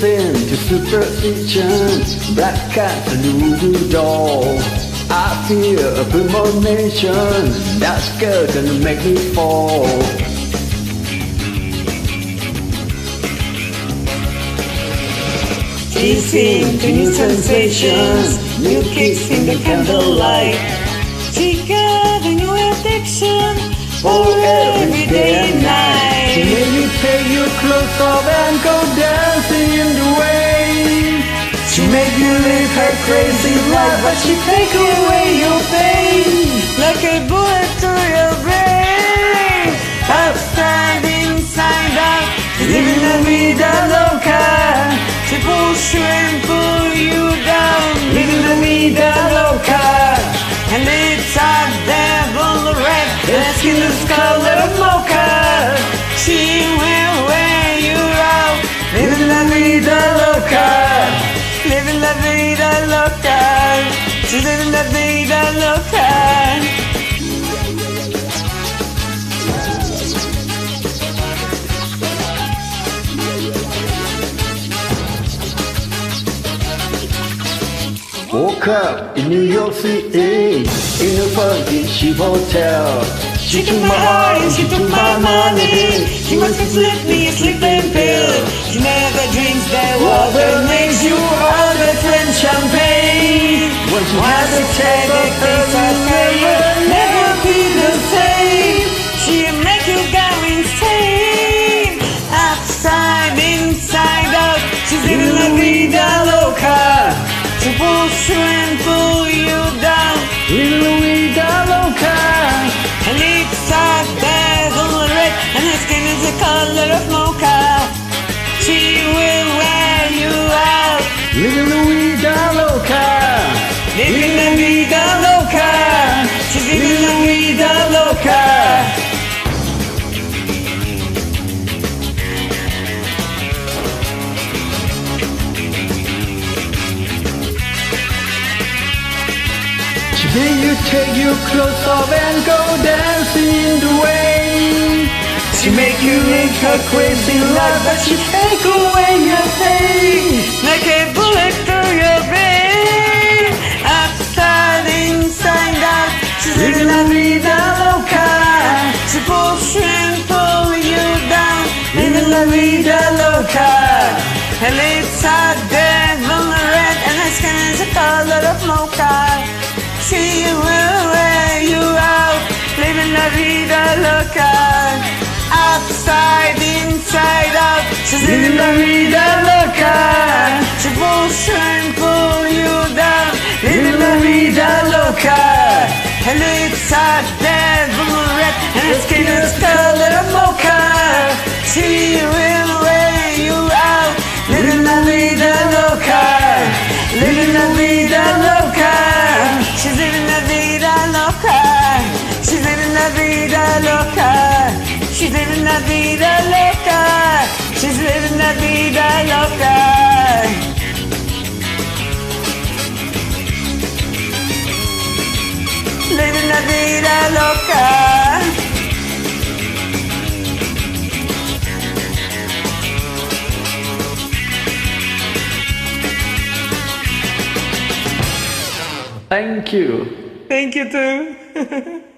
listen to superstition, black cats and voodoo doll. I feel a premonition, that girl gonna make me fall. Teasing to new sensations, new kicks in the candlelight. Chica, the new addiction for every day and night. She made you take your clothes off and go dancing in the rain. She made you live her crazy life, but she take away your pain like a bullet to your brain. Upside, inside out, living la vida loca. She pulls you and pull you down, living la vida loca. And it's a devil red, her skin is color of mocha. She will wear you out, living la vida loca. Living la vida loca. She's living la vida loca. Woke up in New York City, in a funky cheap hotel. She took my heart and she took my money. She wants to slip me a sleeping pill. She never drinks that water, makes you all the French champagne. Once you Once you take the taste of her, you'll never be the same. She'll make you go insane. Upside, inside out, she's living la vida loca. She pulls you and pull you down, Living la vida loca. her lips are devil red, and her skin is the color of mocha. She will wear you out, Living la vida loca. living la vida loca. She's living la vida loca. Then you take your clothes off and go dancing in the rain. She make you live her crazy life, but she take away your pain like a bullet through your brain. Upside, inside out, she's living la vida loca. She pulls you and pull you down, living la vida loca. Her lips are devil red, and her skin is the color of mocha. She will wear you out, living la vida loca. Upside, inside out, she's living la vida loca. She pulls you and pull you down, living la vida loca. Her lips are devil red, and her skin is color of mocha. She will wear you out, living la vida loca. Living la vida loca. She's living la vida loca. She's living la vida loca. She's living la vida loca. She's living la vida loca. Living la vida loca. Thank you. Thank you too.